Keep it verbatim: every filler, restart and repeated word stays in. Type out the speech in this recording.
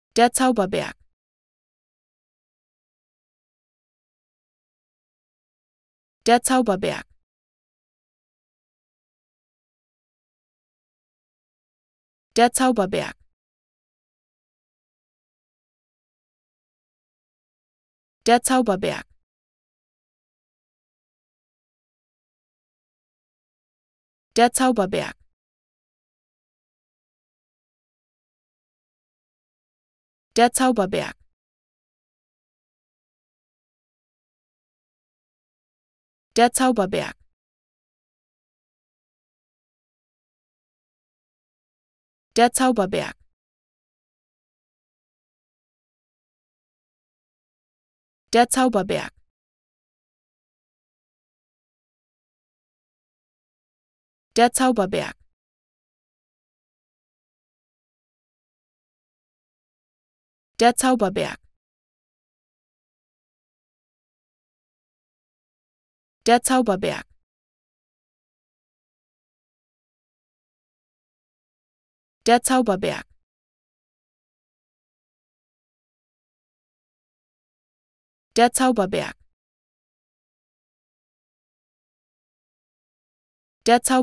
Der Zauberberg. Der Zauberberg. Der Zauberberg. Der Zauberberg. Der Zauberberg. Der Zauberberg. Der Zauberberg. Der Zauberberg. Der Zauberberg. Der Zauberberg. Der Zauberberg. Der Zauberberg. Der Zauberberg. Der Zauberberg. Der Zauberberg.